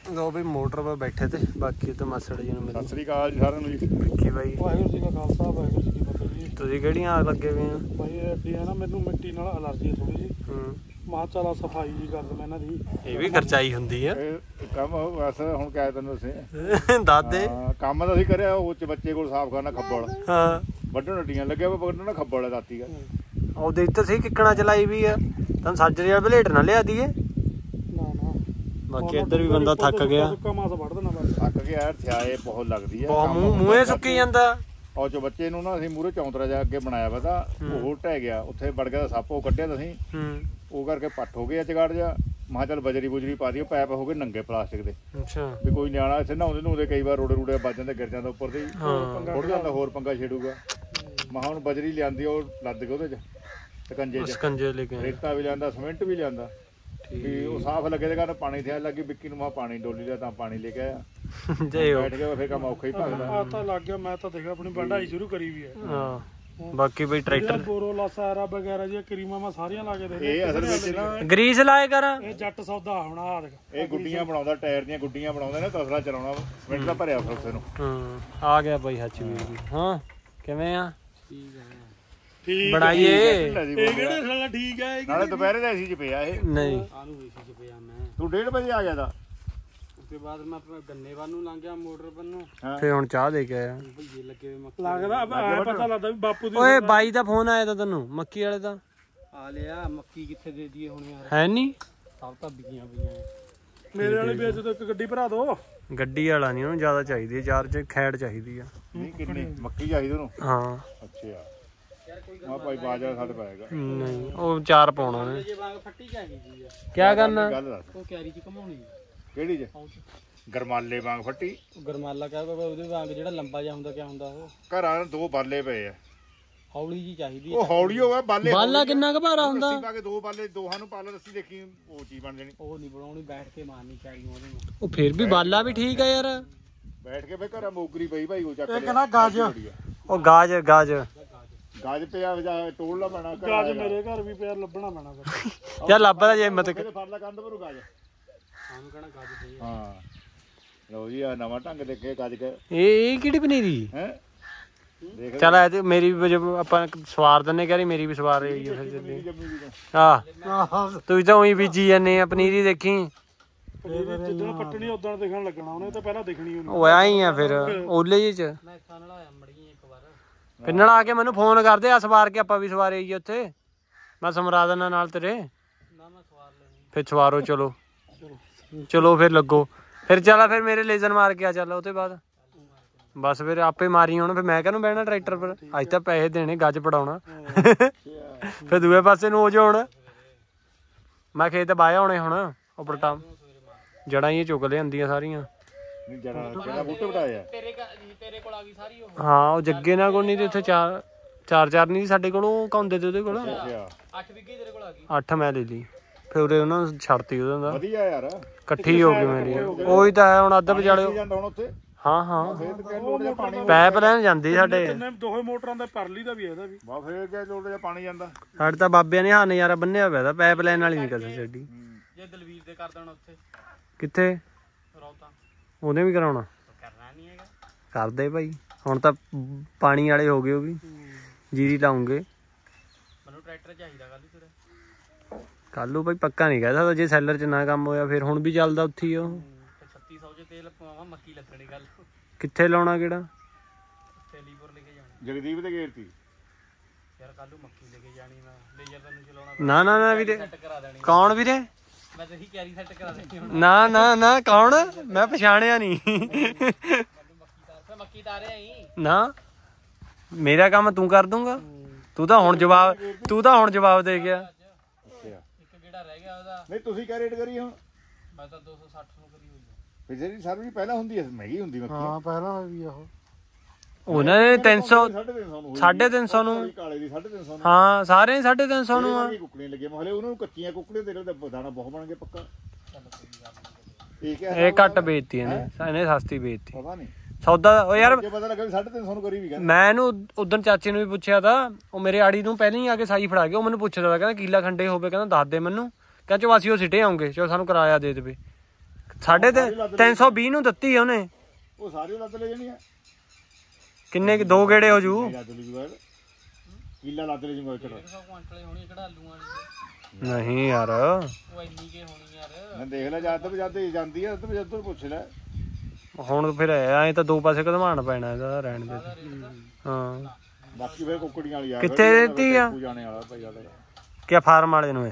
ਲੋ ਵੀ motor 'ਤੇ ਬੈਠੇ ਤੇ ਬਾਕੀ ਤਾਂ ਮਸੜ ਜੀ ਨੂੰ ਸਤਿ ਸ੍ਰੀ ਅਕਾਲ ਜੀ ਸਾਰਿਆਂ ਨੂੰ ਜੀ। ਵਿੱਕੀ ਬਾਈ ਵਾਹਿਗੁਰੂ ਜੀ ਕਾ ਖਾਲਸਾ ਵਾਹਿਗੁਰੂ ਜੀ ਕੀ ਫਤਿਹ ਜੀ। ਤੁਸੀਂ ਕਿਹੜੀਆਂ ਲੱਗੇ ਹੋਏ ਆ? ਭਾਈ ਅੱਡੀ ਹੈ ਨਾ, ਮੈਨੂੰ ਮਿੱਟੀ ਨਾਲ ਅਲਰਜੀ ਹੈ ਥੋੜੀ ਜੀ। ਮਾਂ ਚਲਾ ਸਫਾਈ ਜੀ ਕਰ ਦਮ ਇਹਨਾਂ ਦੀ। ਇਹ ਵੀ ਖਰਚਾਈ ਹੁੰਦੀ ਆ ਕੰਮ ਬਸ ਹੁਣ ਕਹਿ ਤੈਨੂੰ ਅਸੀਂ ਦਾਦੇ ਕੰਮ ਤਾਂ ਅਸੀਂ ਕਰਿਆ ਉਹ ਚ ਬੱਚੇ ਕੋਲ ਸਾਫ਼ ਕਰਨਾ ਖੱਬਲ। ਹਾਂ ਵੱਢਣ ਅੱਡੀਆਂ ਲੱਗਿਆ ਵਾ ਵੱਢਣਾ ਖੱਬਲ ਹੈ ਦਾਤੀ ਦਾ। ਉਹਦੇ ਇੱਧਰ ਸਹੀ ਕਿੱਕਣਾ ਚਲਾਈ ਵੀ ਆ ਤੁਹਾਨੂੰ ਸਾਜਰੇ ਵਾਲਾ ਬਲੇਟ ਨਾ ਲਿਆ ਦੀਏ। ਨਾ ਨਾ ਬਾਕੀ ਇੱਧਰ ਵੀ ਬੰਦਾ ਥੱਕ ਗਿਆ। ਸੁੱਕਾ ਮਾਸ ਵੱਢ ਦੇਣਾ ਬਸ। ਥੱਕ ਗਿਆ ਯਾਰ, ਥਿਆਏ ਬਹੁਤ ਲੱਗਦੀ ਆ। ਬਹੁਤ ਮੂੰਹੇ ਸੁੱਕੀ ਜਾਂਦਾ। ਉਹ ਚ ਬੱਚੇ ਨੂੰ ਨਾ ਅਸੀਂ ਮੂਹਰੇ ਚੌਂਤਰਾ ਜਾ ਅੱਗੇ ਬਣਾਇਆ ਵਾ ਤਾਂ ਉਹ ਢਹਿ ਗਿਆ, ਉੱਥੇ ਵੜ ਗਿਆ ਸੱਪ, ਉਹ ਕੱਢਿਆ ਤਾਂ ਅਸੀਂ ਉਹ ਕਰਕੇ ਪੱਟ ਹੋ ਗਏ ਚਗਾੜ ਜਾ। ਮੈਂ ਚੱਲ ਬਜਰੀ ਬੁਜਰੀ ਪਾ ਦਿਓ, ਪੈਪ ਹੋ ਗਏ ਨੰਗੇ ਪਲਾਸਟਿਕ ਦੇ। ਅੱਛਾ ਵੀ ਕੋਈ ਨਿਆਣਾ ਇੱਥੇ ਨਹਾਉਂਦੇ ਨੂੰਦੇ ਕਈ ਵਾਰ ਰੋੜੇ ਰੂੜੇ ਵੱਜ ਜਾਂਦੇ, ਗਿਰ ਜਾਂਦਾ ਉੱਪਰ ਦੇ ਫੁੱਟ ਜਾਂਦਾ, ਹੋਰ ਪੰਗਾ ਛੇੜੂਗਾ। ਮੈਂ ਹੁਣ ਬਜਰੀ ਲਿਆਂਦੀ, ਉਹ ਲੱਦ ਕੇ ਉਹਦੇ ਚ ਸਕੰਜੇ ਚ ਸਕੰਜੇ ਲੈ ਕੇ ਰੇਤਾ ਵੀ ਲਿਆਂਦਾ, ਸੀਮੈਂਟ ਵੀ ਲਿਆਂਦਾ ਵੀ ਉਹ ਸਾਫ਼ ਲੱਗੇ ਦੇ ਘਰ। ਪਾਣੀ ਥਿਆ ਲੱਗੀ ਵਿੱਕੀ ਨੂੰ ਮੈਂ ਪਾਣੀ ਡੋਲੀ ਲਿਆ ਤਾਂ ਪਾਣੀ ਲੈ ਕੇ ਆਇਆ। ਬੈਠ ਗਿਆ ਫਿਰ ਕੰਮ ਔਖਾ ਹੀ ਭਗਦਾ। ਆ ਤਾਂ ਲੱਗ ਗਿਆ, ਮੈਂ ਤਾਂ ਦੇਖਿਆ ਆਪਣੀ ਵਢਾਈ ਸ਼ੁਰੂ ਕਰੀ ਵੀ ਹੈ। ਹਾਂ ਬਾਕੀ ਬਈ ਟਰੈਕਟਰ ਬੋਰੋਲਾ ਸਾਰਾ ਵਗੈਰਾ ਜੀ ਕਰੀਮਾਂ ਮੈਂ ਸਾਰੀਆਂ ਲਾ ਕੇ ਦੇ ਦੇ। ਇਹ ਅਸਲ ਵਿੱਚ ਨਾ ਗਰੀਸ ਲਾਏ ਕਰ। ਇਹ ਜੱਟ ਸੌਦਾ ਹੁਣ ਆ ਦੇਖ, ਇਹ ਗੁੱਡੀਆਂ ਬਣਾਉਂਦਾ, ਟਾਇਰ ਦੀਆਂ ਗੁੱਡੀਆਂ ਬਣਾਉਂਦਾ ਨੇ, ਤਸਲਾ ਚਲਾਉਣਾ ਸੀਮੈਂਟ ਦਾ ਭਰਿਆ ਫਿਰ ਉਸੇ ਨੂੰ। ਹਾਂ ਆ ਗਿਆ ਬਾਈ ਹੱਚ ਵੀ। ਹਾਂ ਕਿਵੇਂ ਆ? ਠੀਕ ਬਣਾਈਏ ਇਹ ਕਿਹੜੇ ਸਾਲਾ ਠੀਕ ਹੈ। ਨਾਲੇ ਦੁਪਹਿਰੇ ਦਾ ਏਸੀ ਚ ਪਿਆ ਇਹ। ਨਹੀਂ ਆਨੂੰ ਏਸੀ ਚ ਪਿਆ ਮੈਂ। ਤੂੰ 1:30 ਵਜੇ ਆ ਗਿਆ ਤਾਂ उसके बाद मैं अपना गन्ने वानू लंघ गया मोटर पन्नू। ਫੇ ਹੁਣ ਚਾਹ ਦੇ ਕੇ ਆਇਆ। भईए लगे हुए मक्की लगदा पता लगदा भी बापू दी। ਓਏ ਬਾਈ ਦਾ ਫੋਨ ਆਇਆ ਤਾਂ ਤੈਨੂੰ ਮੱਕੀ ਵਾਲੇ ਦਾ। आ लिया मक्की किथे दे दिए हुण यार। ਹੈ ਨਹੀਂ सब ਤਾਂ ਬਿਕੀਆਂ ਪਈਆਂ ਮੇਰੇ ਵਾਲੇ ਵੇਚ ਦੋ, ਇੱਕ ਗੱਡੀ ਭਰਾ ਦੋ। ਗੱਡੀ ਵਾਲਾ ਨਹੀਂ, ਉਹਨੂੰ ਜ਼ਿਆਦਾ ਚਾਹੀਦੀ ਹੈ, ਚਾਰ ਚ ਖੈੜ ਚਾਹੀਦੀ ਆ। ਨਹੀਂ ਕਿੰਨੀ ਮੱਕੀ ਚਾਹੀਦੀ ਉਹਨੂੰ? ਹਾਂ ਅੱਛਾ ਮਾ ਭਾਈ ਬਾਜਾ ਸਾਡੇ ਪਾਏਗਾ। ਨਹੀਂ ਉਹ ਚਾਰ ਪਾਉਣਾ ਨੇ। ਜੇ ਵਾਂਗ ਫੱਟੀ ਜਾਏਗੀ ਜੀ ਕੀ ਕਰਨਾ? ਗੱਲ ਦੱਸ ਉਹ ਕੈਰੀ ਚ ਘਮਾਉਣੀ ਕਿਹੜੀ ਚ? ਗਰਮਾਲੇ ਵਾਂਗ ਫੱਟੀ। ਗਰਮਾਲਾ ਕਹੇ ਉਹਦੇ ਵਾਂਗ ਜਿਹੜਾ ਲੰਬਾ ਜਿਹਾ ਹੁੰਦਾ, ਕਿਆ ਹੁੰਦਾ ਉਹ? ਘਰਾਂ ਨੂੰ ਦੋ ਬਾਲੇ ਪਏ ਆ, ਹੌਲੀ ਜੀ ਚਾਹੀਦੀ। ਉਹ ਹੌਲੀ ਹੋਵੇ ਬਾਲੇ। ਬਾਲਾ ਕਿੰਨਾ ਕੁ ਭਾਰਾ ਹੁੰਦਾ? ਰੱਸੀ ਪਾ ਕੇ ਦੋ ਬਾਲੇ, ਦੋਹਾਂ ਨੂੰ ਪਾ ਲੈ ਰੱਸੀ, ਦੇਖੀ ਉਹ ਚੀਜ਼ ਬਣ ਜਾਣੀ। ਉਹ ਨਹੀਂ ਬਣਾਉਣੀ, ਬੈਠ ਕੇ ਮਾਰਨੀ ਚਾਹੀਦੀ ਉਹਦੇ ਨੂੰ। ਉਹ ਫੇਰ ਵੀ ਬਾਲਾ ਵੀ ਠੀਕ ਆ ਯਾਰ। ਬੈਠ ਕੇ ਫੇ ਘਰਾਂ ਮੋਗਰੀ ਪਈ ਭਾਈ ਉਹ ਚੱਕ ਲਿਆ। ਕਹਿੰਦਾ ਗਾਜ। ਉਹ ਗਾਜ ਗਾਜ ਗਾਜ ਪਿਆ ਵਜਾ ਟੋਲਣਾ ਪੈਣਾ। ਗਾਜ ਮੇਰੇ ਘਰ ਵੀ ਪਿਆ, ਲੱਭਣਾ ਪੈਣਾ ਫਿਰ। ਯਾਰ ਲੱਭਦਾ ਜੇ ਹਿੰਮਤ। ਫੜ ਲੈ ਕੰਧ ਭਰੂ ਗਾਜ। ਸਾਨੂੰ ਕਹਿਣਾ ਗਾਜ ਦੇ। ਹਾਂ ਲਓ ਜੀ ਆ ਨਵਾਂ ਢੰਗ ਦੇਖੇ ਗੱਜ ਕੇ। ਇਹ ਕਿਹੜੀ ਪਨੀਰੀ ਹੈ ਦੇਖ ਚੱਲ ਐ ਤੇ ਮੇਰੀ ਵੀ ਆਪਾਂ ਸਵਾਰ ਦਿੰਨੇ, ਕਹਿ ਰਹੀ ਮੇਰੀ ਵੀ ਸਵਾਰ ਰਹੀ ਫਿਰ ਜੰਮੀ ਵੀ ਆ ਤੁਸੀਂ ਤਾਂ ਉਹੀ ਬੀਜੀ ਜਾਂਦੇ ਆ ਪਨੀਰੀ। ਦੇਖੀ ਜਿੱਦਣ ਪੱਟਣੀ ਉਦੋਂ ਦੇਖਣ ਲੱਗਣਾ ਉਹਨੇ, ਤਾਂ ਪਹਿਲਾਂ ਦੇਖਣੀ ਉਹਨੇ। ਉਹ ਆਈ ਆ ਫਿਰ ਓਲੇ ਜੀ ਚ। ਮੈਂ ਸਾਨ ਨਾਲ ਆਇਆ ਮੜੀਆਂ ਇੱਕ ਵਾਰ। ਫਿਰ ਨਾਲ ਆ ਕੇ ਮੈਨੂੰ ਫੋਨ ਕਰਦੇ ਆ, ਸਵਾਰ ਕੇ ਆਪਾਂ ਵੀ ਸਵਾਰੇ ਆਈਏ ਉੱਥੇ। ਮੈਂ ਸਮਰਾ ਦਿੰਦਾ ਨਾਲ ਤੇਰੇ। ਨਾ ਮੈਂ ਸਵਾਰ ਲੈਣੀ। ਫਿਰ ਸਵਾਰੋ ਚਲੋ ਚਲੋ ਫਿਰ ਲੱਗੋ ਫਿਰ। ਚੱਲ ਫਿਰ ਮੇਰੇ ਲੇਜ਼ਰ ਮਾਰ ਕੇ ਆ ਚੱਲ। ਉਹਦੇ ਬਾਅਦ ਬਸ ਫਿਰ ਆਪੇ ਮਾਰੀ ਹੁਣ। ਫਿਰ ਮੈਂ ਕਹਿੰਦਾ ਬਹਿਣਾ ਟਰੈਕਟਰ ਪਰ। ਅੱਜ ਤਾਂ ਪੈਸੇ ਦੇਣੇ, ਗੱਜ ਪੜਾਉਣਾ। ਫਿਰ ਦੂਏ ਪਾਸੇ ਨੂੰ ਹੋ ਜਾ। ਹੁਣ ਮੈਂ ਖੇਤ ਬਾਇਆ ਹੋਣੇ ਹੁਣ ਉੱਪਰ ਟਾਮ ਜੜਾਂ ਹੀ ਚੁੱਕ ਲਿਆਂਦੀਆਂ ਸਾਰੀਆਂ। ਨਹੀਂ ਜੜਾ ਕਿਹੜਾ ਬੂਟੇ ਵਟਾਇਆ ਤੇਰੇ ਕੋਲ ਆ ਗਈ ਸਾਰੀ ਉਹ। ਹਾਂ ਉਹ ਜੱਗੇ ਨਾਲ ਕੋਲ ਨਹੀਂ ਤੇ ਉੱਥੇ ਚਾਰ ਨਹੀਂ ਸਾਡੇ ਕੋਲ। ਉਹ ਕਾਉਂਦੇ ਤੇ ਉਹਦੇ ਕੋਲ 8 ਵਿਗੇ ਤੇਰੇ ਕੋਲ ਆ ਗਈ। 8 ਮੈਂ ਲੈ ਲਈ। ਫਿਰ ਉਹਦੇ ਉਹਨਾਂ ਨੂੰ ਛੱਡਤੀ ਉਹਦਾ ਦਾ ਵਧੀਆ ਯਾਰ। ਇਕੱਠੀ ਹੋ ਗਈ ਮੇਰੀ। ਉਹੀ ਤਾਂ ਹੈ ਹੁਣ ਅੱਧ ਵਿਚਾਲੇ। ਜਾਂਦਾ ਹੁਣ ਉੱਥੇ। ਹਾਂ ਹਾਂ ਫੇਰ ਕਿ ਲੋੜ ਜਿਹਾ ਪਾਣੀ ਪੈਪ ਲੈਣ ਜਾਂਦੀ ਸਾਡੇ। ਦੋਹੇ ਮੋਟਰਾਂ ਦਾ ਪਰਲੀ ਦਾ ਵੀ ਇਹਦਾ ਵੀ। ਬਾ ਫੇਰ ਕਿ ਲੋੜ ਜਿਹਾ ਪਾਣੀ ਜਾਂਦਾ। ਸਾਡੇ ਤਾਂ ਬਾਬਿਆਂ ਨੇ ਹਾਂ ਨਜ਼ਾਰਾ ਬੰਨਿਆ ਪਿਆ ਤਾਂ ਪੈਪ ਲੈਣ ਵਾਲੀ ਨਹੀਂ ਕਸਰ ਛੱਡੀ। ਜੇ ਦਲਵੀਰ ਦੇ ਕਰ ਦੇਣਾ ਉੱਥੇ ਕਿੱਥੇ ਰੌਤਾ ਉਹਨੇ ਵੀ ਕਰਾਉਣਾ। ਕਰਨਾ ਨਹੀਂ ਹੈਗਾ। ਕਰਦੇ ਭਾਈ ਹੁਣ ਤਾਂ ਪਾਣੀ ਵਾਲੇ ਹੋ ਗਏ। ਉਹ ਵੀ ਜੀਰੀ ਲਾਉਂਗੇ। ਮੈਨੂੰ ਟਰੈਕਟਰ ਚਾਹੀਦਾ ਕੱਲ ਤੇਰਾ। ਕੱਲ ਨੂੰ ਭਾਈ ਪੱਕਾ ਨਹੀਂ ਕਹਿ ਸਕਦਾ। ਜੇ ਸੈਲਰ ਚ ਨਾ ਕੰਮ ਹੋਇਆ ਫਿਰ ਹੁਣ ਵੀ ਚੱਲਦਾ ਉੱਥੇ ਹੀ। ਉਹ 3600 ਚ ਤੇਲ ਪਵਾਵਾਂ, ਮੱਕੀ ਲੱਗਣੀ ਗੱਲ। ਕਿੱਥੇ ਲਾਉਣਾ? ਕਿਹੜਾ ਤੇਲੀਪੁਰ ਲੈ ਕੇ ਜਾਣਾ। ਜਗਦੀਪ ਦੇ ਗੇਰਤੀ ਯਾਰ ਕੱਲ ਨੂੰ ਮੱਕੀ ਲੈ ਕੇ ਜਾਣੀ। ਮੈਂ ਲੇਜ਼ਰ ਤੈਨੂੰ ਚਲਾਉਣਾ। ਨਾ ਵੀਰੇ। ਸੈੱਟ ਕਰਾ ਦੇਣੀ। ਕੌਣ ਵੀਰੇ? ਮੈਂ ਤੇਰੀ ਕੈਰੀ ਸੈੱਟ ਕਰਾ ਦੇਣੀ ਹੁਣ। ਨਾ ਕੌਣ? ਮੈਂ ਪਛਾਣਿਆ ਨਹੀਂ। ਮੱਕੀ ਤਾਰਿਆ ਹੀ ਨਾ ਮੇਰਾ ਕੰਮ ਤੂੰ ਕਰ ਦੂੰਗਾ। ਤੂੰ ਤਾਂ ਹੁਣ ਜਵਾਬ ਦੇ ਗਿਆ। ਇੱਕ ਗੇੜਾ ਰਹਿ ਗਿਆ ਉਹਦਾ। ਨਹੀਂ ਤੁਸੀਂ ਕਿਆ ਰੇਟ ਕਰੀ ਹੁਣ? ਮੈਂ ਤਾਂ 260 ਨੂੰ ਕਰੀ ਹੋਈ ਆ। ਪਿਛਲੀ ਸਾਲ ਵੀ ਪਹਿਲਾਂ ਹੁੰਦੀ ਐ, ਮਹਿੰਗੀ ਹੁੰਦੀ ਮੱਕੀ। ਹਾਂ ਪਹਿਲਾਂ ਵੀ ਆਹੋ। ਉਹਨਾਂ ਨੇ 300 350 ਨੂੰ। ਕਾਲੇ ਦੀ 350 ਨੂੰ। ਹਾਂ ਸਾਰੇ 350 ਨੂੰ ਆ। ਕੁੱਕੜੀਆਂ ਲੱਗੀਆਂ ਮਹਲੇ ਉਹਨਾਂ ਨੂੰ ਕੱਚੀਆਂ ਕੁੱਕੜੀਆਂ ਦੇ ਨਾਲ ਦਾਣਾ ਬਹੁਤ ਬਣ ਗਿਆ ਪੱਕਾ। ਇਹ ਘੱਟ ਵੇਚਤੀ ਇਹਨੇ ਸਸਤੀ ਵੇਚਤੀ। ਪਤਾ ਨਹੀਂ ਸੌਦਾ। ਉਹ ਯਾਰ ਪਤਾ ਲੱਗਾ ਵੀ 350 ਨੂੰ ਕਰੀ ਵੀ ਕਹਿੰਦਾ। ਮੈਂ ਇਹਨੂੰ ਉਦੋਂ ਚਾਚੇ ਨੂੰ ਵੀ ਪੁੱਛਿਆ ਤਾਂ। ਉਹ ਮੇਰੇ ਆੜੀ ਨੂੰ ਪਹਿਲਾਂ ਹੀ ਆ ਕੇ ਸਾਈ ਫੜਾ ਕੇ ਉਹ ਮੈਨੂੰ ਪੁੱਛਦਾ ਕਹਿੰਦਾ ਕੀਲਾ ਖੰਡੇ ਹੋਵੇ, ਕਹਿੰਦਾ ਦੱਸ ਦੇ ਮੈਨੂੰ। ਕਹਿੰਦਾ ਚਵਾਸੀ ਉਹ ਸਿੱਟੇ ਆਉਂਗੇ ਚਲੋ ਸਾਨੂੰ ਕਿਰਾਇਆ ਦੇ ਦੇਵੇ। 320 ਨੂੰ ਦਿੱਤੀ ਆ ਉਹਨੇ। ਉਹ ਸਾਰੇ ਲੱਦ ਲੈ ਜਾਣੀ ਆ। ਕਿੰਨੇ 2 ਗੇੜੇ ਹੋ ਜੂ। ਲੱਦ ਲੈ ਜੂਗਾ ਕਿੱਲਾ ਲੱਦ ਲੈ ਜੂਗਾ ਇੱਕ। 150 ਕੁਆਂਟਲ ਹੋਣੀ ਕਿਹੜਾ ਆਲੂਆਂ ਵਾਲੀ ਨਹੀਂ ਯਾਰ ਉਹ ਇੰਨੀ ਕੇ ਹੋਣੀ ਯਾਰ। ਮੈਂ ਦੇਖ ਲੈ ਜਦ ਜਾਂਦੀ ਆ ਤੇ ਜਦ ਪੁੱਛ ਲੈ। ਹੁਣ ਫਿਰ ਐ ਤਾਂ ਦੋ ਪਾਸੇ ਘੁਮਾਉਣ ਪੈਣਾ ਇਹਦਾ ਰਹਿਣ ਦੇ। ਹਾਂ ਬਾਕੀ ਫਿਰ ਕੁੱਕੜੀਆਂ ਵਾਲੀ ਆ ਕਿੱਥੇ ਦਿੱਤੀ ਆ ਜਾਣੇ ਵਾਲਾ ਭਾਈ ਆ ਕਿਆ ਫਾਰਮ ਵਾਲੇ ਨੂੰ ਇਹ।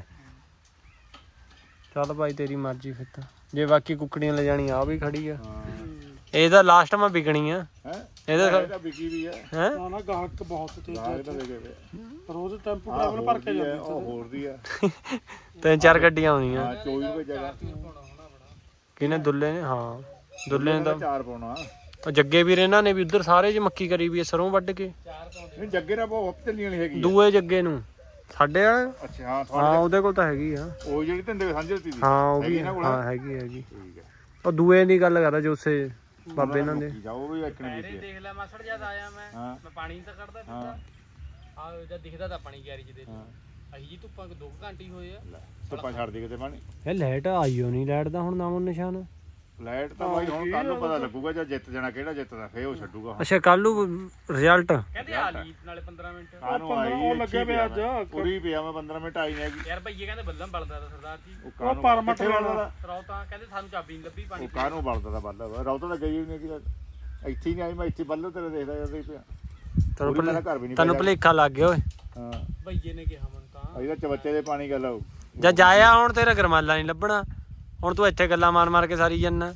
ਚੱਲ ਭਾਈ ਤੇਰੀ ਮਰਜ਼ੀ ਫਿਰ ਤਾਂ ਜੇ ਬਾਕੀ ਕੁੱਕੜੀਆਂ ਲੈ ਜਾਣੀ ਆ ਵੀ ਖੜੀ ਆ। ਇਹ ਤਾਂ ਲਾਸਟ ਮੈਂ ਵਿਕਣੀ ਆ। ਇਹਦਾ ਵਿਕੀ ਵੀ ਹੈ ਨਾ ਨਾ ਗਾਹਕ ਬਹੁਤ ਤੇ ਗਾਹਕ ਤਾਂ ਲੈ ਕੇ ਰੋਜ਼ ਟੈਂਪੂ ਟਰੈਵਲ ਭਰ ਕੇ ਜਾਂਦੇ ਉਹ ਹੋਰ ਦੀ ਆ। 3-4 ਗੱਡੀਆਂ ਆਉਂਦੀਆਂ। ਹਾਂ 24 ਰੁਪਏ ਜਗ੍ਹਾ ਕਿਹਨੇ ਦੁੱਲੇ ਨੇ। ਹਾਂ ਦੁੱਲੇ ਨੇ ਤਾਂ 4 ਪਾਉਣਾ। ਉਹ ਜੱਗੇ ਵੀਰ ਇਹਨਾਂ ਨੇ ਵੀ ਉਧਰ ਸਾਰੇ ਚ ਮੱਕੀ ਕਰੀ ਵੀ ਸਰੋਂ ਵੱਢ ਕੇ। ਨਹੀਂ ਜੱਗੇ ਨਾਲ ਬਹੁਤ ਚੱਲੀ ਵਾਲੀ ਹੈਗੀ। ਦੂਏ ਜੱਗੇ ਨੂੰ ਸਾਡੇ ਵਾਲੇ। ਅੱਛਾ ਹਾਂ ਹਾਂ ਉਹਦੇ ਕੋਲ ਤਾਂ ਹੈਗੀ ਆ। ਉਹ ਜਿਹੜੀ ਧੰਦੇ ਸਾਂਝੀ ਦਿੱਤੀ ਸੀ। ਹਾਂ ਉਹ ਵੀ ਹਾਂ ਹੈਗੀ ਠੀਕ ਹੈ। ਉਹ ਦੂਏ ਦੀ ਗੱਲ ਕਰਦਾ ਜੋਸੇ ਬਾਬੇ ਇਹਨਾਂ ਦੇ। ਉਹ ਵੀ ਇੱਕਣੇ ਅਰੇ ਦੇਖ ਲੈ ਮਾਸੜ ਜਦ ਆਇਆ ਮੈਂ ਪਾਣੀ ਤਾਂ ਕੱਢਦਾ ਦਿੱਤਾ ਆ ਜਦ ਦਿਖਦਾ ਤਾਂ ਪਾਣੀ ਗੈਰੀ ਚ ਦੇ ਅਹੀ ਜੀ ਧੁੱਪਾਂ 2 ਘੰਟੇ ਹੋਏ ਆ। ਧੁੱਪਾਂ ਛੱਡ ਦੇ ਕਿਤੇ ਪਾਣੀ। ਇਹ ਲਾਈਟ ਆਈਓ ਨਹੀਂ ਲਾਈਟ ਦਾ ਹੁਣ ਨਾਮੋ ਨਿਸ਼ਾਨ। ਲਾਈਟ ਤਾਂ ਬਾਈ ਹੁਣ ਕੱਲ ਨੂੰ ਪਤਾ ਲੱਗੂਗਾ ਜਦ ਜਿੱਤ ਜਾਣਾ ਕਿਹੜਾ ਜਿੱਤਦਾ ਫੇਰ ਉਹ ਛੱਡੂਗਾ। ਅੱਛਾ ਕੱਲ ਨੂੰ ਰਿਜ਼ਲਟ ਕਹਿੰਦੇ ਆ ਲਈ ਨਾਲੇ 15 ਮਿੰਟ ਉਹ ਲੱਗੇ ਪਿਆ ਅੱਜ ਪੂਰੀ ਪਿਆ ਮੈਂ 15 ਮਿੰਟ ਆਈ ਨਹੀਂ ਹੈਗੀ ਯਾਰ ਭਈਏ ਕਹਿੰਦੇ ਬੱਲਮ ਬਲਦਾ ਦਾ ਸਰਦਾਰ ਜੀ। ਉਹ ਪਰਮਟ ਵਾਲਾ ਰੌਤਾ ਕਹਿੰਦੇ ਸਾਨੂੰ ਚਾਬੀ ਨਹੀਂ ਲੱਭੀ ਪਾਣੀ। ਉਹ ਕਾਹਨੂੰ ਬਲਦਾ ਦਾ ਬੱਲਾ ਰੌਤਾ ਤਾਂ ਗਈ ਨਹੀਂ ਕਿ ਇੱਥੇ ਹੀ ਨਹੀਂ ਆਈ। ਮੈਂ ਇੱਥੇ ਬੱਲੋ ਤੇਰੇ ਦੇਖਦਾ ਜਾਂਦਾ ਪਿਆ। ਘਰ ਵੀ ਨਹੀਂ ਤੈਨੂੰ ਭਲੇਖਾ ਲੱਗ ਗਿਆ ਓਏ। ਹਾਂ ਭਈਏ ਨੇ ਕਿਹਾ ਮਨ ਤਾਂ ਇਹਦਾ ਚਵੱਚੇ ਦੇ ਪਾਣੀ ਗੱਲ ਆਉ ਜਾਂ ਜਾਇਆ ਹੁਣ ਤੇਰਾ ਗਰਮਾਲਾ ਨਹੀਂ ਲੱਭਣਾ। ਹੁਣ ਤੂੰ ਇੱਥੇ ਗੱਲਾਂ ਮਾਰ ਕੇ ਸਾਰੀ ਜੰਨਾ।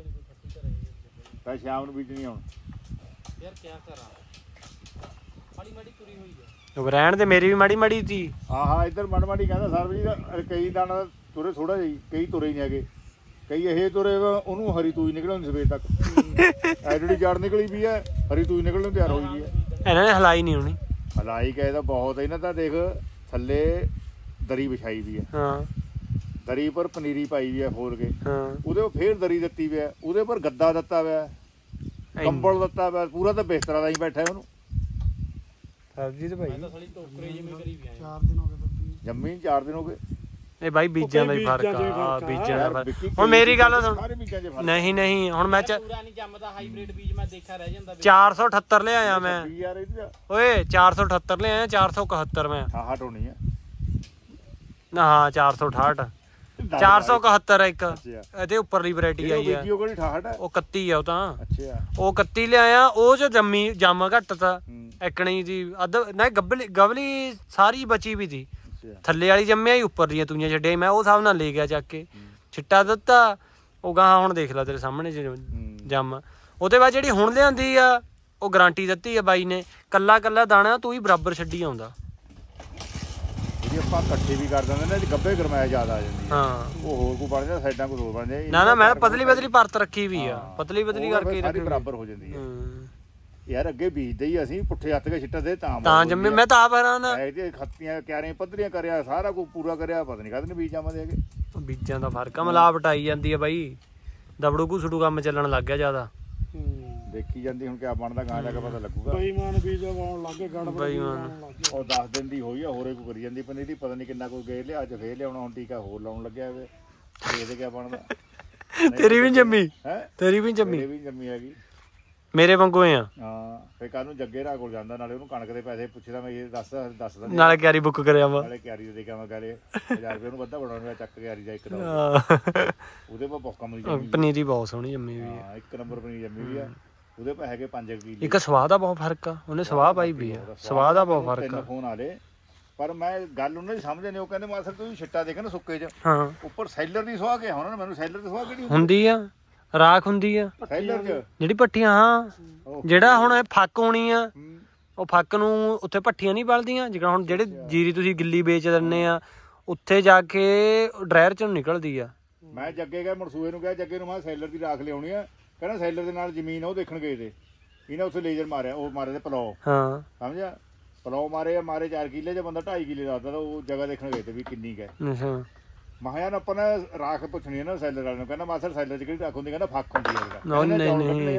ਤਾਂ ਸ਼ਾਮ ਨੂੰ ਬੀਜਣੀ ਹੁਣ ਯਾਰ ਕੀ ਕਰਾਂ ਮਾੜੀ ਮਾੜੀ ਤੁਰੀ ਹੋਈ ਆ। ਉਹ ਰਹਿਣ ਦੇ ਮੇਰੀ ਵੀ ਮਾੜੀ ਸੀ। ਆਹਾ ਇੱਧਰ ਮਨਮਾੜੀ ਕਹਿੰਦਾ ਸਰਬਜੀਤ ਦਾ ਕਈ ਦਾਣਾ ਤੁਰੇ ਥੋੜਾ ਜਿਹੀ ਕਈ ਤੁਰੇ ਹੀ ਨਹੀਂ ਹੈਗੇ। ਕਈ ਇਹ ਤੁਰੇ ਉਹਨੂੰ ਹਰੀ ਤੂਈ ਨਿਕਲਣ ਸਵੇਰ ਤੱਕ ਐਡੀ ਜੜ ਨਿਕਲੀ ਵੀ ਹੈ ਹਰੀ ਤੂਈ ਨਿਕਲਣ ਨੂੰ ਤਿਆਰ ਹੋਈ ਵੀ ਹੈ। ਇਹਨਾਂ ਨੇ ਹਲਾਈ ਨਹੀਂ ਹੋਣੀ। ਹਲਾਈ ਕਹੇ ਤਾਂ ਬਹੁਤ ਇਹਨਾਂ ਤਾਂ ਦੇਖ ਥੱਲੇ ਦਰੀ ਵਿਛਾਈ ਵੀ ਹੈ। ਹਾਂ ਦਰੀ ਪਰ ਪਨੀਰੀ ਪਾਈ ਵੀ ਹੈ ਫੋਲ ਕੇ। ਹਾਂ ਉਹਦੇ ਉੱਪਰ ਫੇਰ ਦਰੀ ਦਿੱਤੀ ਵੀ ਹੈ। ਉਹਦੇ ਉੱਪਰ ਗੱਦਾ ਦਿੱਤਾ ਹੋਇਆ ਕੰਬਲ ਦਿੱਤਾ ਹੋਇਆ ਪੂਰਾ ਤਾਂ ਬਿਸਤਰਾ ਦਾ ਹੀ ਬੈਠਾ ਉਹਨੂੰ। ਸਰਬਜੀਤ ਭਾਈ ਤਾਂ ਸਾਲੀ ਟੋਕਰੇ ਜਿਵੇਂ ਕਰੀ ਵੀ ਆਏ 4 ਦਿਨ ਹੋ ਗਏ ਜੰਮੀ 4 ਦਿਨ ਹੋ ਗਏ। ਇਹ ਬਾਈ ਬੀਜਾਂ ਦਾ ਹੀ ਫਰਕ ਆ। ਬੀਜਾਂ ਦਾ ਫਰਕ। ਵਿੱਕੀ ਹੁਣ ਮੇਰੀ ਗੱਲ ਸੁਣ। ਸਾਰੇ ਬੀਜਾਂ 'ਚ ਫਰਕ ਨਹੀਂ ਹੁਣ ਮੈਂ ਪੂਰਾ ਨਹੀਂ ਜੰਮਦਾ ਹਾਈਬ੍ਰਿਡ ਬੀਜ ਮੈਂ ਦੇਖਿਆ ਰਹਿ ਜਾਂਦਾ 478 ਲਿਆਇਆ ਮੈਂ। ਵੀ ਯਾਰ ਇਹਦਾ ਓਏ 478 ਲਿਆਇਆ 471 ਮੈਂ। ਠਾਹਟ ਹੋਣੀ ਹੈ ਨਾ ਹਾਂ 468 471 ਇੱਕ ਇਹਦੇ ਉੱਪਰਲੀ ਵੈਰਾਈਟੀ ਆਈ ਆ। ਵੀਡੀਓ ਕੋਲ ਠਾਹਟ ਹੈ। ਉਹ 31 ਆ ਉਹ ਤਾਂ। ਅੱਛਾ ਉਹ 31 ਲਿਆਇਆ ਉਹ ਚ ਜੰਮ ਘੱਟ ਤਾ ਇਕਣੀ ਦੀ ਅੱਧ ਨਾ ਗਵਲੀ ਸਾਰੀ ਬਚੀ ਵੀ ਸੀ। ਥੱਲੇ ਵਾਲੀ ਜੰਮਿਆ ਹੀ ਉੱਪਰ ਦੀਆਂ ਤੂਈਆਂ ਛੱਡਿਆ ਮੈਂ ਉਹ ਹਿਸਾਬ ਨਾਲ ਲੈ ਗਿਆ ਚੱਕ ਕੇ ਛਿੱਟਾ ਦਿੱਤਾ। ਉਹ ਗਾਹਾਂ ਹੁਣ ਦੇਖ ਲੈ ਤੇਰੇ ਸਾਹਮਣੇ ਜੰਮ। ਉਹਦੇ ਬਾਅਦ ਜਿਹੜੀ ਹੁਣ ਲਿਆਂਦੀ ਆ ਉਹ ਗਾਰੰਟੀ ਦਿੱਤੀ ਆ ਬਾਈ ਨੇ ਕੱਲਾ ਦਾਣਾ ਤੂੰ ਹੀ ਬਰਾਬਰ ਛੱਡੀ ਆਉਂਦਾ। ਜਿਹੜੀ ਆਪਾਂ ਇਕੱਠੇ ਵੀ ਕਰ ਦਿੰਦੇ ਨੇ ਗੱਬੇ ਗਰਮਾਇਆ ਜ਼ਿਆਦਾ ਆ ਜਾਂਦੀ ਹਾਂ ਉਹ ਹੋਰ ਕੋ ਬਣ ਜਾਂਦਾ ਸਾਈਡਾਂ ਕੋ ਹੋਰ ਬਣ ਜਾਂਦੀ। ਨਾ ਮੈਂ ਪਤਲੀ ਪਰਤ ਰੱਖੀ ਵੀ ਆ ਪਤਲੀ ਕਰਕੇ ਸਾਰੀ ਬਰਾਬਰ ਹੋ ਜਾਂਦੀ ਹੈ। ਯਾਰ ਅੱਗੇ ਬੀਜਦੇ ਹੀ ਅਸੀਂ ਪੁੱਠੇ ਹੱਥ ਕੇ ਛਿੱਟਾ ਦੇ ਤਾਂ ਜੰਮੇ ਮੈਂ ਤਾਂ ਆਪ ਹੈਰਾਨ ਆ। ਇਹਦੇ ਖੱਤੀਆਂ ਕਿਆਰੀਆਂ ਪੱਧਰੀਆਂ ਕਰਿਆ ਸਾਰਾ ਕੁਝ ਪੂਰਾ ਕਰਿਆ ਪਤਾ ਨਹੀਂ ਕਦ ਬੀਜ ਜਾਵਾਂਦੇ ਹੈਗੇ। ਬੀਜਾਂ ਦਾ ਫਰਕ ਆ ਮਿਲਾਵਟ ਆਈ ਜਾਂਦੀ ਆ ਬਾਈ। ਦਬੜੂ ਘੁਸੜੂ ਕੰਮ ਚੱਲਣ ਲੱਗ ਗਿਆ ਜ਼ਿਆਦਾ। ਦੇਖੀ ਜਾਂਦੀ ਹੁਣ ਕਿਆ ਬਣਦਾ ਗਾਂ ਜਾ ਕੇ ਪਤਾ ਲੱਗੂਗਾ। ਬੇਈਮਾਨ ਬੀਜ ਵਾਉਣ ਲੱਗੇ ਗੜਬੜ ਉਹ 10 ਦਿਨ ਦੀ ਹੋਈ ਆ ਹੋਰੇ ਕੋ ਕਰੀ ਜਾਂਦੀ ਪਨੀਰੀ ਪਤਾ ਨਹੀਂ ਕਿੰਨਾ ਕੋਈ ਗਏ ਲਿਆ ਅੱਜ ਫੇਰ ਲਿਆਉਣਾ ਹੁਣ ਟੀਕਾ ਹੋਰ ਲਾਉਣ ਲੱਗਿਆ ਇਹਦੇ ਇਹਦੇ ਕਿਆ ਬਣਦਾ। ਤੇਰੀ ਵੀ ਜੰਮੀ ਹੈ ਤੇਰੀ ਵੀ ਜੰਮੀ ਵੀ ਜੰਮੀ ਹੈਗੀ ਮੇਰੇ ਵਾਂਗੂ ਆ। ਹਾਂ ਫੇਰ ਕੱਲ ਨੂੰ ਜੱਗੇ ਰਾ ਕੋਲ ਜਾਂਦਾ ਨਾਲੇ ਉਹਨੂੰ ਕਣਕ ਦੇ ਪੈਸੇ ਪੁੱਛਦਾ ਮੈਂ ਇਹ ਦੱਸਦਾ ਨਾਲੇ ਕਿਆਰੀ ਬੁੱਕ ਕਰਿਆ ਵਾ ਨਾਲੇ ਕਿਆਰੀ ਦੇ ਦੇਖਿਆ ਮੈਂ ਕਹਲੇ 1000 ਰੁਪਏ ਉਹਨੂੰ ਵੱਧਾ ਬਣਾਉਣਾ ਚੱਕ ਕਿਆਰੀ ਦਾ ਇੱਕ ਦਾ ਉਹਦੇ ਪਾ ਬਹੁਤ ਕੰਮ ਦੀ ਪਨੀਰੀ ਬਹੁਤ ਸੋਹਣੀ ਜੰਮੀ ਵੀ ਆ। ਹਾਂ ਇੱਕ ਨੰਬਰ ਪਨੀਰੀ ਜੰਮੀ ਵੀ ਆ। ਉਹਦੇ ਪਾ ਹੈਗੇ 5 ਕਿਲੋ। ਇੱਕ ਸਵਾਹ ਦਾ ਬਹੁਤ ਫਰਕ ਆ। ਉਹਨੇ ਸਵਾਹ ਪਾਈ ਵੀ ਆ। ਸਵਾਹ ਦਾ ਬਹੁਤ ਫਰਕ ਆ। ਫੋਨ ਆਲੇ ਪਰ ਮੈਂ ਗੱਲ ਉਹਨਾਂ ਦੀ ਸਮਝਦੇ ਨਹੀਂ। ਉਹ ਕਹਿੰਦੇ ਮਾਸਰ ਤੁਸੀਂ ਛਿੱਟਾ ਦੇਖਿਆ ਨਾ ਸੁੱਕੇ 'ਚ ਹਾਂ ਉੱਪਰ ਸੈਲਰ ਦੀ ਸੁਆਹ ਕੇ ਹੋਣਾ ਮੈਨੂੰ ਸੈਲਰ ਦੀ ਸੁਆਹ ਕਿਹੜੀ ਹੁੰਦੀ ਆ ਰਾਖ ਹੁੰਦੀ ਆ ਸੈਲਰ 'ਚ ਜਿਹੜੀ ਭੱਠੀਆਂ। ਹਾਂ ਜਿਹੜਾ ਹੁਣ ਇਹ ਫੱਕ ਹੋਣੀ ਆ ਉਹ ਫੱਕ ਨੂੰ ਉੱਥੇ ਭੱਠੀਆਂ ਨਹੀਂ ਬਲਦੀਆਂ ਜਿਹੜਾ ਹੁਣ ਜਿਹੜੇ ਜੀਰੀ ਤੁਸੀਂ ਗਿੱਲੀ ਵੇਚ ਦਿੰਦੇ ਆ ਉੱਥੇ ਜਾ ਕੇ ਡਰਾਇਰ 'ਚੋਂ ਨਿਕਲਦੀ ਆ। ਮੈਂ ਜੱਗੇ ਗਿਆ ਮਨਸੂਏ ਨੂੰ ਕਿਹਾ ਜੱਗੇ ਨੂੰ ਮੈਂ ਸੈਲਰ ਦੀ ਰਾਖ ਲਿਆਉਣੀ ਆ। ਕਹਿੰਦਾ ਸੈਲਰ ਦੇ ਨਾਲ ਜ਼ਮੀਨ ਉਹ ਦੇਖਣ ਗਏ ਤੇ ਇਹਨੇ ਉੱਥੇ ਲੇਜ਼ਰ ਮਾਰਿਆ ਉਹ ਮਾਰੇ ਤੇ ਪਲਾਓ। ਹਾਂ ਸਮਝਿਆ ਪਲਾਓ ਮਾਰੇ 4 ਕਿੱਲੇ 'ਚ ਬੰਦਾ 2.5 ਕਿੱਲੇ ਦੱਸਦਾ ਤਾਂ ਉਹ ਜਗ੍ਹਾ ਦੇਖਣ ਗਏ ਤੇ ਵੀ ਕਿੰਨੀ ਕੁ ਹੈ। ਅੱਛਾ ਮਹਾਯਾਨ ਆਪਾਂ ਨੇ ਰਾਖ ਪੁੱਛਣੀ ਹੈ ਨਾ ਸੈਲਰ ਵਾਲੇ ਨੂੰ। ਕਹਿੰਦਾ ਮਾਸਰ ਸੈਲਰ 'ਚ ਕਿਹੜੀ ਰਾਖ ਹੁੰਦੀ ਕਹਿੰਦਾ ਫੱਕ ਹੁੰਦੀ ਹੈ। ਨਹੀਂ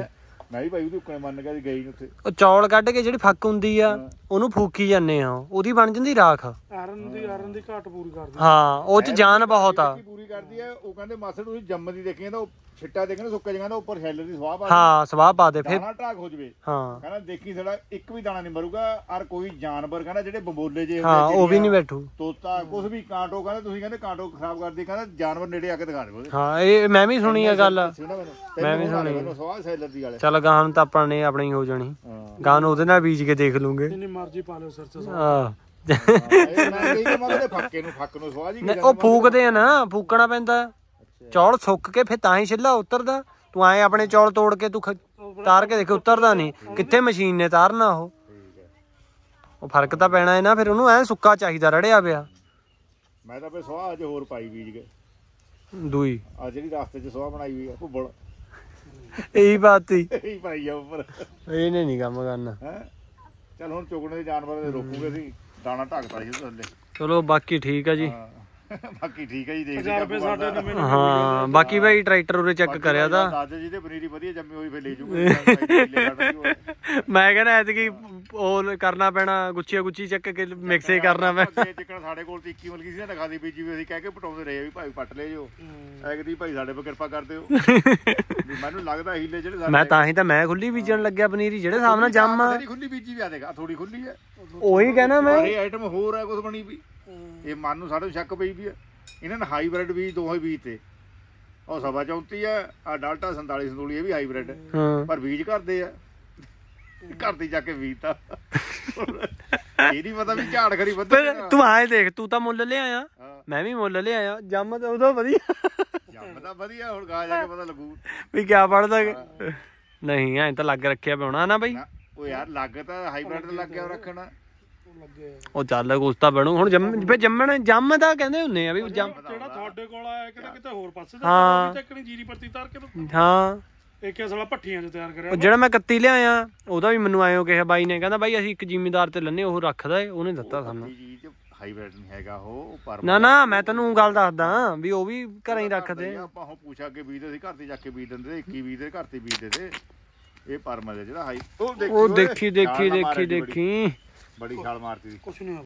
ਮੈਂ ਵੀ ਭਾਈ ਉਹਦੇ ਉੱਕਣੇ ਮੰਨ ਗਿਆ ਸੀ ਗਈ ਨੀ ਉੱਥੇ। ਉਹ ਚੌਲ ਕੱਢ ਕੇ ਜਿਹੜੀ ਫੱਕ ਹੁੰਦੀ ਆ ਉਹਨੂੰ ਫੂਕੀ ਜਾਂਦੇ ਆ, ਉਹਦੀ ਬਣ ਜਾਂਦੀ ਰਾਖ। ਆਰਨ ਦੀ ਘਾਟ ਪੂਰੀ ਕਰਦੀ। ਹਾਂ ਉਹ ਚ ਜਾਨ ਬਹੁਤ ਆ। ਪੂਰੀ ਕਰਦੀ ਆ। ਉਹ ਕਹਿੰਦੇ ਮਾਸੜ ਤੁਸੀਂ ਜੰਮਦੀ ਦੇਖੀ ਤਾਂ ਉਹ ਛਿੱਟਾ ਦੇਖਣਾ ਸੁੱਕੇ ਜਗ੍ਹਾ ਦਾ ਉੱਪਰ ਛੈਲਰ ਦੀ ਸਵਾਹ ਪਾ ਦੇ। ਹਾਂ ਸਵਾਹ ਪਾ ਦੇ ਫਿਰ। ਦਾਣਾ ਢਾਕ ਹੋ ਜਵੇ। ਹਾਂ ਕਹਿੰਦਾ ਦੇਖੀ ਸਾਡਾ ਇੱਕ ਵੀ ਦਾਣਾ ਨਹੀਂ ਮਰੂਗਾ। ਔਰ ਕੋਈ ਜਾਨਵਰ ਕਹਿੰਦਾ ਜਿਹੜੇ ਬੰਬੋਲੇ ਜੇ ਹਾਂ ਉਹ ਵੀ ਨਹੀਂ ਬੈਠੂ। ਤੋਤਾ ਕੁਝ ਵੀ ਕਾਂਟੋ ਕਹਿੰਦਾ ਤੁਸੀਂ ਕਹਿੰਦੇ ਕਾਂਟੋ ਖਰਾਬ ਕਰਦੀ, ਕਹਿੰਦਾ ਜਾਨਵਰ ਨੇੜੇ ਆ ਕੇ ਦਿਖਾ ਦਿਓ। ਹਾਂ ਇਹ ਮੈਂ ਵੀ ਸੁਣੀ ਆ ਗੱਲ। ਮੈਂ ਵੀ ਸੁਣੀ ਮੈਨੂੰ ਸਵਾਹ ਸੈਲਰ ਦੀ ਵਾਲੇ। ਚੱਲ ਗਾਂ ਨੂੰ ਤਾਂ ਆਪਾਂ ਨੇ ਆਪਣੀ ਹੋ ਜਾਣੀ, ਗਾਂ ਨੂੰ ਉਹਦੇ ਨਾਲ ਬੀਜ ਕੇ ਦੇਖ ਲੂੰਗੇ। ਜਿੰਨੀ ਮਰਜ਼ੀ ਪਾ ਲਿਓ ਸਿਰ 'ਚ। ਹਾਂ ਫੱਕ ਨੂੰ ਸਵਾਹ ਜੀ ਉਹ ਫੂਕਦੇ ਆ ਨਾ, ਫੂਕਣਾ ਪੈਂਦਾ। ਚੌਲ ਸੁੱਕ ਕੇ ਫਿਰ ਤਾਂ ਹੀ ਛਿੱਲਾ ਉਤਰਦਾ। ਤੂੰ ਆਏ ਆਪਣੇ ਚੌਲ ਤੋੜ ਕੇ ਤੂੰ ਤਾਰ ਕੇ ਦੇਖ, ਉਤਰਦਾ ਨਹੀਂ। ਕਿੱਥੇ ਮਸ਼ੀਨ ਨੇ ਤਾਰਨਾ ਉਹ ਫਰਕ ਤਾਂ ਪੈਣਾ ਹੈ ਨਾ। ਫਿਰ ਉਹਨੂੰ ਐ ਸੁੱਕਾ ਚਾਹੀਦਾ, ਰੜਿਆ ਪਿਆ। ਮੈਂ ਤਾਂ ਫੇ ਸਵਾਹ ਅੱਜ ਹੋਰ ਪਾਈ ਬੀਜ ਕੇ ਦੂਈ ਆ ਜਿਹੜੀ ਰਸਤੇ 'ਚ ਸਵਾਹ ਬਣਾਈ ਹੋਈ ਆ ਭੁੱਬੜ ਇਹੀ ਬਾਤ ਹੀ ਇਹੀ ਪਾਈ ਆ ਉੱਪਰ। ਇਹਨੇ ਨਹੀਂ ਕੰਮ ਕਰਨਾ ਹੈ ਚੱਲ ਹੁਣ ਚੁਗਣੇ ਦੇ ਜਾਨਵਰਾਂ ਦੇ ਰੋਕੂਗੇ ਅਸੀਂ। ਦਾਣਾ ਢੱਕਦਾ ਸੀ ਥੱਲੇ। ਚਲੋ ਬਾਕੀ ਠੀਕ ਆ ਜੀ। ਬਾਕੀ ਠੀਕ ਹੈ ਜੀ। ਦੇਖਦੇ 1000 ਰੁਪਏ ਸਾਡੇ ਨਵੇਂ ਹਾਂ ਬਾਕੀ ਭਾਈ ਟਰੈਕਟਰ ਉਰੇ ਚੈੱਕ ਕਰਿਆ ਤਾਂ ਦਾਦਾ ਜੀ ਦੇ ਪਨੀਰੀ ਵਧੀਆ ਜੰਮੀ ਹੋਈ ਫੇ ਲੈ ਜੂਗੇ। ਮੈਂ ਕਹਿੰਦਾ ਐਤਕੀ ਉਹ ਕਰਨਾ ਪੈਣਾ, ਗੁੱਚੀਆਂ ਗੁੱਚੀ ਚੱਕ ਕੇ ਮਿਕਸੇ ਕਰਨਾ ਪੈਣਾ। ਜਿੱਕਣ ਸਾਡੇ ਕੋਲ 21 ਮਲਕੀ ਸੀ ਨਾ ਲਗਾ ਦੀ ਬੀਜੀ ਵੀ ਅਸੀਂ ਕਹਿ ਕੇ ਪਟਾਉਂਦੇ ਰਹੇ ਵੀ ਭਾਈ ਪੱਟ ਲੈ ਜੋ ਐਗਦੀ ਭਾਈ ਸਾਡੇ ਪਰ ਕਿਰਪਾ ਕਰ ਦਿਓ। ਵੀ ਮੈਨੂੰ ਲੱਗਦਾ ਹੀਲੇ ਜਿਹੜੇ ਮੈਂ ਤਾਂ ਹੀ ਤਾਂ ਮੈਂ ਖੁੱਲੀ ਬੀਜਣ ਲੱਗਿਆ ਪਨੀਰੀ, ਜਿਹੜੇ ਹਿਸਾਬ ਨਾਲ ਜੰਮ ਆ ਖੁੱਲੀ ਬੀਜੀ ਵੀ ਆ ਦੇਗਾ ਥੋੜੀ ਖੁੱਲੀ ਹੈ। ਉਹੀ ਕਹਿਣਾ ਮੈਂ। ਇਹ ਆਈਟਮ ਹੋਰ ਹੈ ਕੁਝ ਬਣੀ ਵੀ। ਇਹ ਮਨ ਨੂੰ ਸਾਡੇ ਸ਼ੱਕ ਪਈ ਵੀ ਆ। ਇਹਨਾਂ ਨੇ ਹਾਈਬ੍ਰਿਡ ਬੀਜ ਦੋਹੇ ਬੀਜ ਤੇ ਉਹ ਸਵਾ 34 ਆ ਆ ਡਾਲਟਾ 47 ਸੰਤੂਲੀ ਇਹ ਵੀ ਹਾਈਬ੍ਰਿਡ ਪਰ ਬੀਜ ਕਰਦੇ ਆ। ਘਰ ਦੀ ਜਾ ਕੇ ਬੀਜਤਾ ਇਹ ਨਹੀਂ ਪਤਾ ਵੀ ਝਾੜ ਖਰੀ ਵੱਧ। ਤੂੰ ਆਏ ਦੇਖ, ਤੂੰ ਤਾਂ ਮੁੱਲ ਲਿਆਇਆ, ਮੈਂ ਵੀ ਮੁੱਲ ਲਿਆਇਆ। ਜੰਮ ਤਾਂ ਉਹਦਾ ਵਧੀਆ, ਜੰਮ ਤਾਂ ਵਧੀਆ। ਹੁਣ ਗਾ ਜਾ ਕੇ ਪਤਾ ਲੱਗੂ ਵੀ ਕਿਆ ਬਣਦਾ। ਨਹੀਂ ਐਂ ਤਾਂ ਲੱਗ ਰੱਖਿਆ ਪਿਆ ਨਾ ਬਾਈ। ਉਹ ਯਾਰ ਲੱਗ ਤਾਂ ਹਾਈਬ੍ਰਿਡ ਲੱਗ ਗਿਆ ਰੱਖਣਾ। ਉਹ ਚੱਲ ਕੁਛ ਤਾਂ ਬਣੂ ਹੁਣ। ਜੰਮ ਤਾਂ ਕਹਿੰਦੇ ਹੁੰਦੇ ਆ ਵੀ ਜਿਹੜਾ ਤੁਹਾਡੇ ਕੋਲ ਆਇਆ ਕਿਤੇ ਹੋਰ ਪਾਸੇ ਹਾਂ ਚੱਕਣੀ ਜੀਰੀ ਪਰਤੀ ਤਾਰ ਕੇ ਤੂੰ। ਹਾਂ ਇਹ ਕਿਸ ਵਾਲਾ ਭੱਠੀਆਂ 'ਚ ਤਿਆਰ ਕਰਿਆ। ਉਹ ਜਿਹੜਾ ਮੈਂ 31 ਲਿਆਇਆ ਉਹਦਾ ਵੀ ਮੈਨੂੰ ਆਇਓ ਕਿਹਾ ਬਾਈ ਨੇ, ਕਹਿੰਦਾ ਬਾਈ ਅਸੀਂ ਇੱਕ ਜ਼ਿਮੀਦਾਰ ਤੇ ਲੰਨੇ ਉਹ ਰੱਖਦਾ ਏ, ਉਹਨੇ ਦਿੱਤਾ ਸਾਨੂੰ। ਹਾਈਬ੍ਰਿਡ ਨਹੀਂ ਹੈਗਾ ਉਹ ਪਰ ਨਾ ਮੈਂ ਤੈਨੂੰ ਗੱਲ ਦੱਸਦਾ ਵੀ ਉਹ ਵੀ ਘਰਾਂ ਹੀ ਰੱਖਦੇ। ਆਪਾਂ ਉਹ ਪੁੱਛਾ ਕੇ ਬੀਜਦੇ ਸੀ, ਘਰ ਤੇ ਜਾ ਕੇ ਬੀਜ ਦਿੰਦੇ, 21 ਬੀਜਦੇ ਘਰ ਤੇ ਬੀਜਦੇ ਤੇ। ਇਹ ਪਰਮਲ ਜਿਹੜਾ ਹਾਈ ਉਹ ਦੇਖੀ ਬੜੀ ਛਾਲ ਮਾਰਤੀ ਸੀ। ਕੁਛ ਨਹੀਂ